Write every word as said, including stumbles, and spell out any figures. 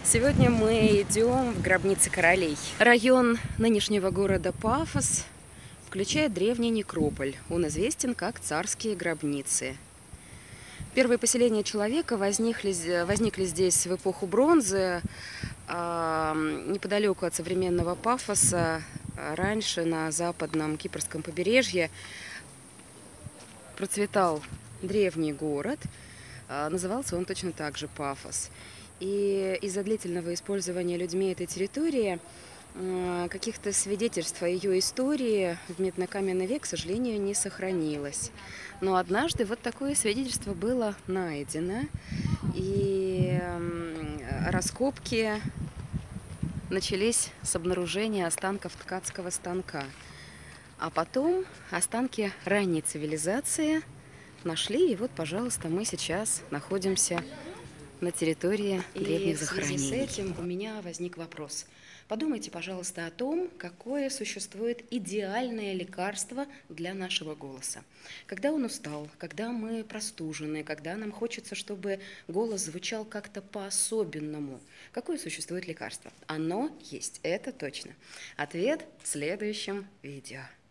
Сегодня мы идем в гробницы королей. Район нынешнего города Пафос включает древний некрополь. Он известен как царские гробницы. Первые поселения человека возникли, возникли здесь в эпоху бронзы, неподалеку от современного Пафоса. Раньше на западном Кипрском побережье процветал древний город. Назывался он точно так же Пафос. И из-за длительного использования людьми этой территории каких-то свидетельств о ее истории в медно-каменный век, к сожалению, не сохранилось. Но однажды вот такое свидетельство было найдено, и раскопки начались с обнаружения останков ткацкого станка. А потом останки ранней цивилизации нашли, и вот, пожалуйста, мы сейчас находимся на территории древних захоронений. И в связи с этим у меня возник вопрос. Подумайте, пожалуйста, о том, какое существует идеальное лекарство для нашего голоса. Когда он устал, когда мы простужены, когда нам хочется, чтобы голос звучал как-то по-особенному, какое существует лекарство? Оно есть, это точно. Ответ в следующем видео.